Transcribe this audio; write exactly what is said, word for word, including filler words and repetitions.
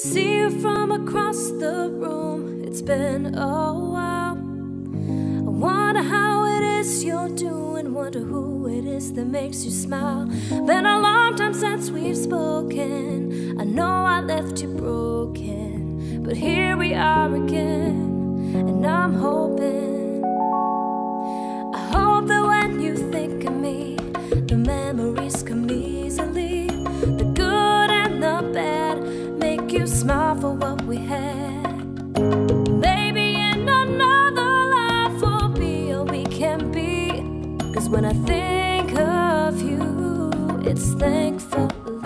see you from across the room. It's been a while. I wonder how it is you're doing. Wonder who it is that makes you smile. Been a long time since we've spoken. I know I left you broken, but here we are again. And I'm hoping, I hope that when you think of me, the memories come easily. The good and the bad make you smile for what we had. Maybe in another life we'll be all we can be. Cause when I think of you, it's thankful.